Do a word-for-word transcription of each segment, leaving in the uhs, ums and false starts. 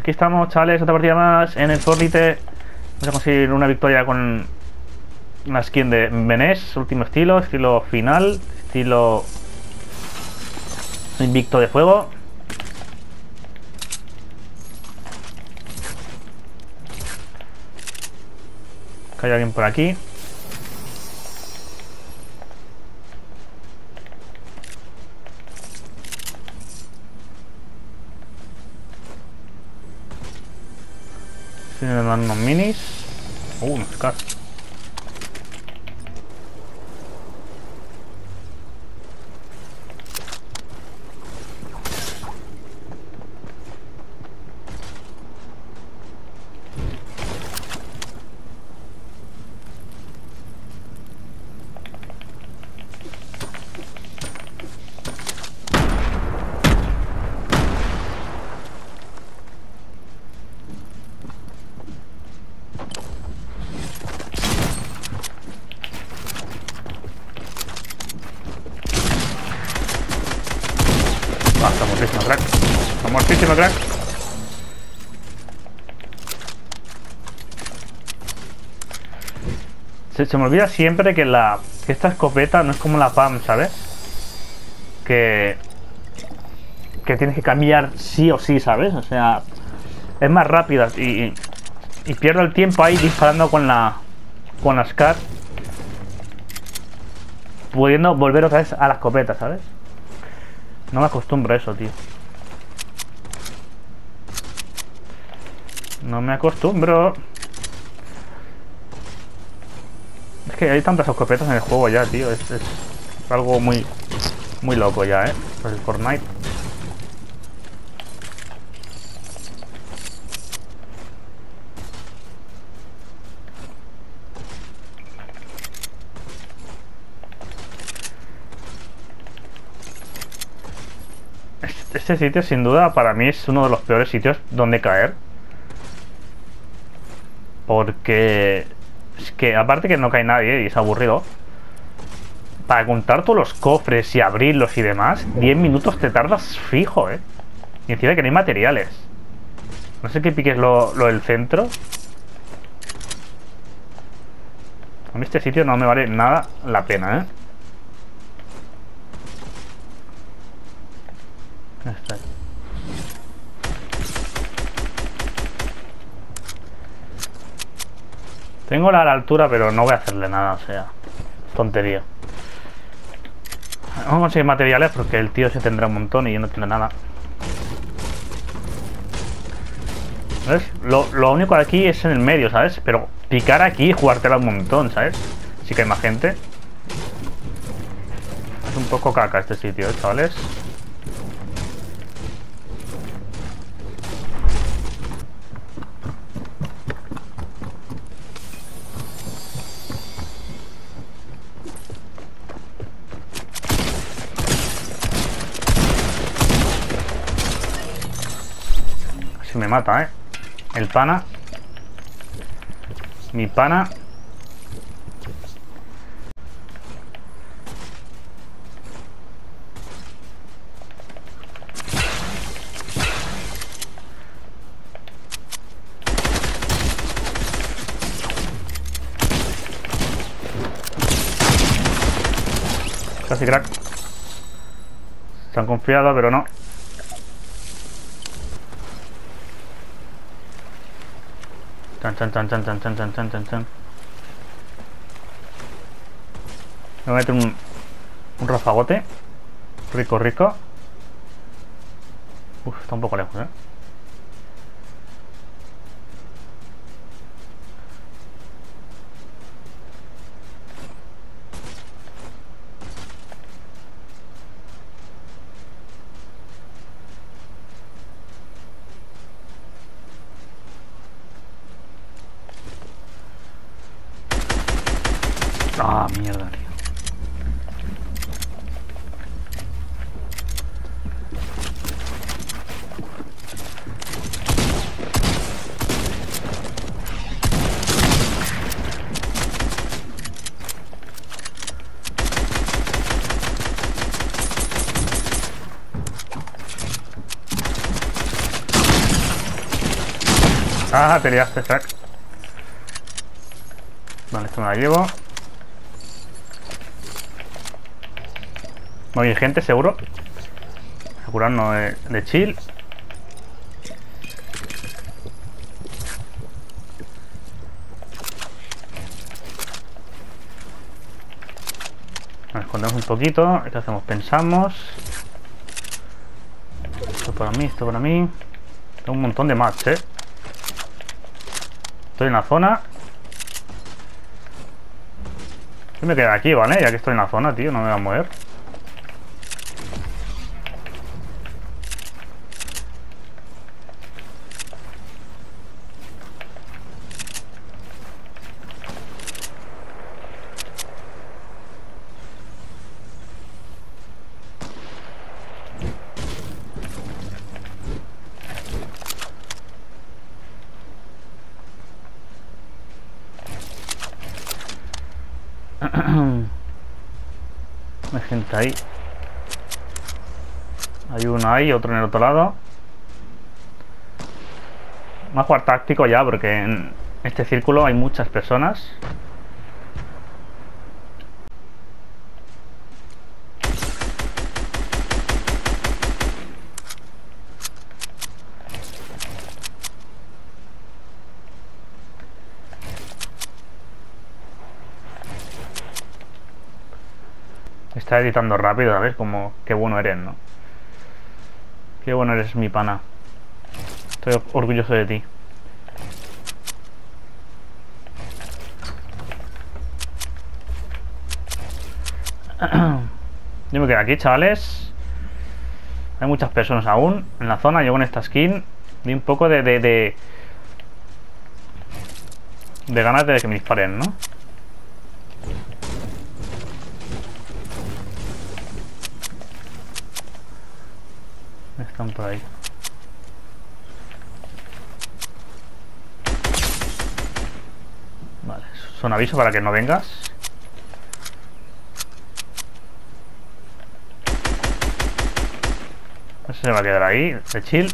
Aquí estamos, chavales, otra partida más en el Fortnite. Vamos a conseguir una victoria con una skin de Benés, último estilo, estilo final, estilo invicto de fuego. Que hay alguien por aquí. Sí, me dan unos minis. Uh, unos cars. Ah, está muertísimo, crack. Está muertísimo, crack. Se, se me olvida siempre que la que esta escopeta no es como la P A M, ¿sabes? Que que tienes que cambiar sí o sí, ¿sabes? O sea, es más rápida y, y pierdo el tiempo ahí disparando con la con la SCAR, pudiendo volver otra vez a la escopeta, ¿sabes? No me acostumbro a eso, tío. No me acostumbro. Es que hay tantas escopetas en el juego ya, tío. Es, es algo muy muy loco ya, ¿eh? Pues el Fortnite. Este sitio sin duda para mí es uno de los peores sitios donde caer, porque es que aparte que no cae nadie y es aburrido, para contar todos los cofres y abrirlos y demás, diez minutos te tardas fijo, eh. Y encima que no hay materiales. No sé qué piques lo, lo del centro. A mí este sitio no me vale nada la pena, eh. Está ahí. Tengo la, la altura, pero no voy a hacerle nada, o sea, tontería. Vamos a conseguir materiales porque el tío se tendrá un montón y yo no tiene nada. ¿Ves? Lo, lo único de aquí es en el medio, ¿sabes? Pero picar aquí y jugártela un montón, ¿sabes? Sí que hay más gente. Es un poco caca este sitio, ¿eh, chavales? Si me mata, ¿eh? El pana. Mi pana. Casi crack. Se han confiado, pero no. Chan, chan, chan, chan, chan, chan, chan, chan, chan, chan. Me voy a meter un, un rafagote. Rico, rico. Uf, está un poco lejos, eh. Ah, mierda, tío. Ah, te liaste, crack. Vale, esto me la llevo. No hay gente, seguro. Asegurarnos de, de chill. Nos escondemos un poquito. ¿Qué hacemos? Pensamos. Esto para mí, esto para mí. Tengo un montón de match, eh. Estoy en la zona. Yo me quedo aquí, ¿vale? Ya que estoy en la zona, tío, no me voy a mover. Hay gente ahí. Hay uno ahí, otro en el otro lado. Vamos a jugar táctico ya, porque en este círculo hay muchas personas. Está editando rápido, ¿sabes? Como, qué bueno eres, ¿no? Qué bueno eres, mi pana. Estoy orgulloso de ti. Yo me quedo aquí, chavales. Hay muchas personas aún en la zona. Yo con esta skin di un poco de de, de, de ganas de que me disparen, ¿no? Están por ahí. Vale, son aviso para que no vengas. Ese se va a quedar ahí, de chill.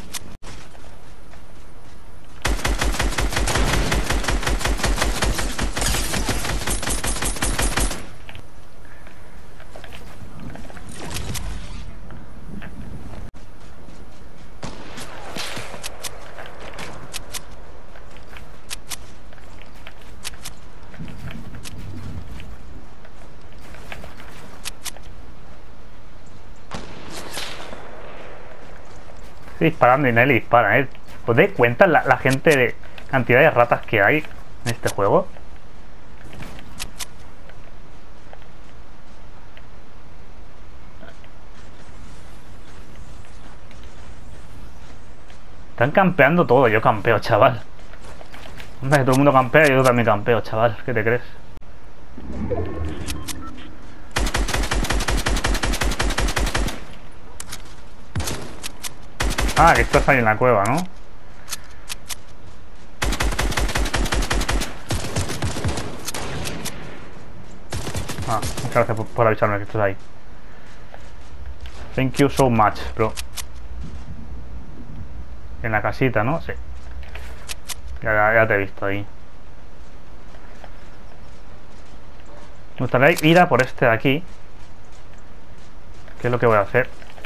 Estoy disparando y nadie le dispara, ¿eh? ¿Os dais cuenta la, la gente de cantidad de ratas que hay en este juego? Están campeando todo, yo campeo, chaval. Hombre, todo el mundo campea y yo también campeo, chaval. ¿Qué te crees? Ah, que estás ahí en la cueva, ¿no? Ah, muchas gracias por, por avisarme que estás ahí. Thank you so much, bro. En la casita, ¿no? Sí. Ya, ya te he visto ahí. Me gustaría ir a por este de aquí. ¿Qué es lo que voy a hacer?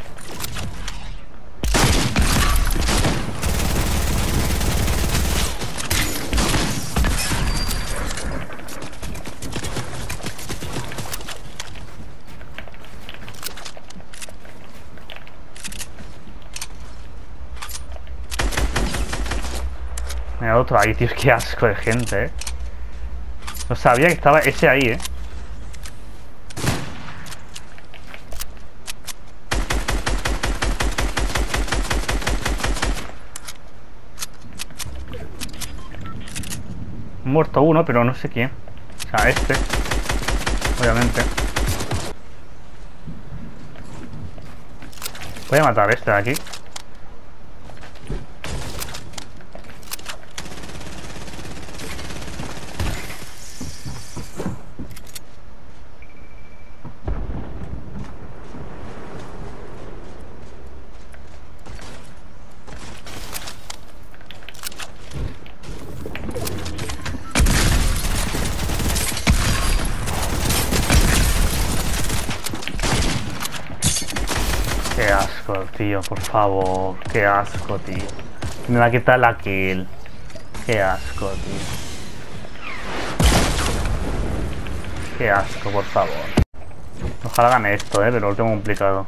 Mira, otro ahí, tío, qué asco de gente, eh. No sabía que estaba ese ahí, eh. Muerto uno, pero no sé quién. O sea, este. Obviamente. Voy a matar a este de aquí. asco, tío, por favor. Qué asco, tío. Me va a quitar la kill. Qué asco, tío. Qué asco, por favor. Ojalá gane esto, eh, pero lo tengo complicado.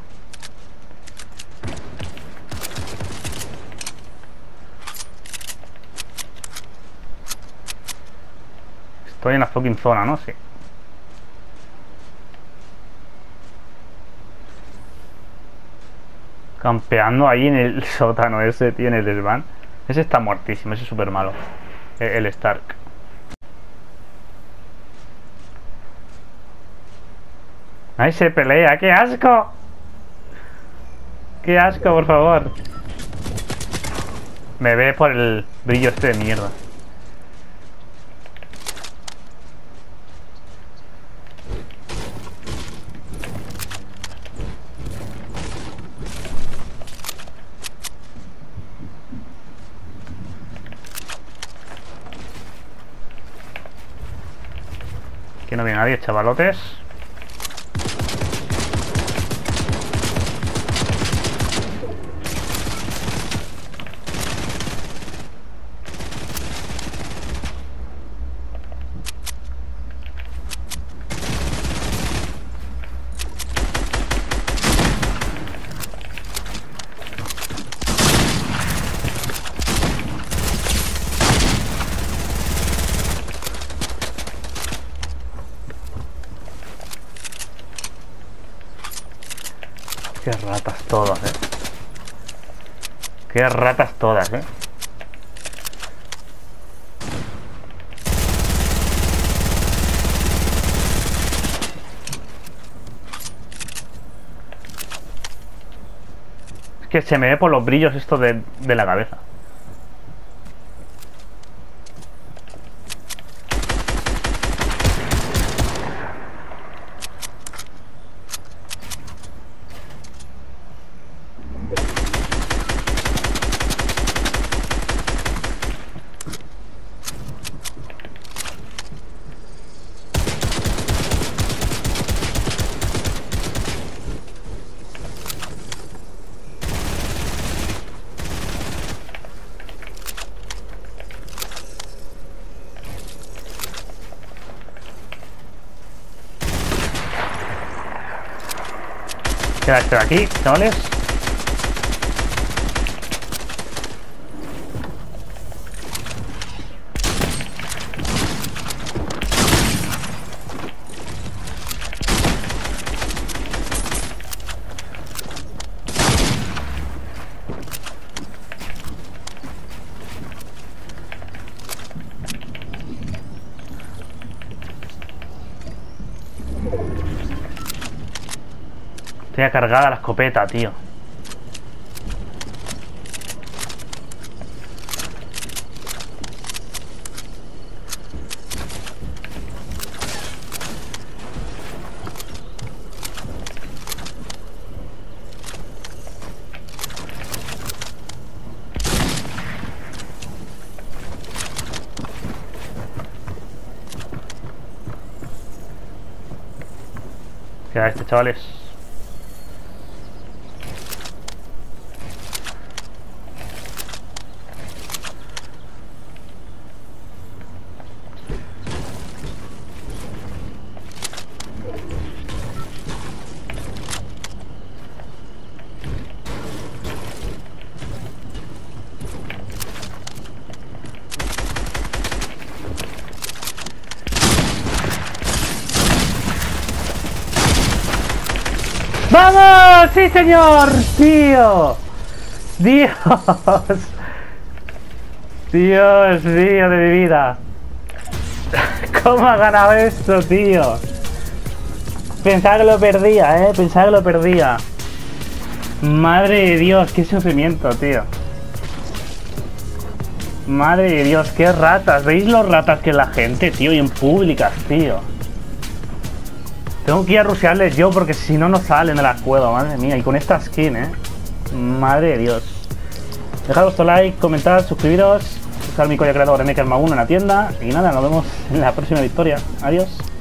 Estoy en la fucking zona, ¿no? Sí. Campeando ahí en el sótano ese, tío, en el desván. Ese está muertísimo, ese es súper malo. El, el Stark. ¡Ahí se pelea! ¡Qué asco! ¡Qué asco, por favor! Me ve por el brillo este de mierda. Aquí no viene nadie, chavalotes. Qué ratas todas, eh. Qué ratas todas, eh. Es que se me ve por los brillos esto de, de la cabeza. Queda este de aquí, chavales. Tenía cargada la escopeta, tío. Queda este, chavales. ¡Vamos! ¡Sí, señor! ¡Tío! ¡Dios! ¡Dios mío de mi vida! ¿Cómo ha ganado esto, tío? Pensaba que lo perdía, ¿eh? Pensaba que lo perdía. Madre de Dios, qué sufrimiento, tío. Madre de Dios, qué ratas. ¿Veis los ratas que es la gente, tío? Y en públicas, tío. Tengo que ir a rushearles yo porque si no, no salen de la cueva, madre mía. Y con esta skin, eh. Madre de Dios. Dejad vuestro like, comentad, suscribiros. Usar mi código creador M K M uno en la tienda. Y nada, nos vemos en la próxima victoria. Adiós.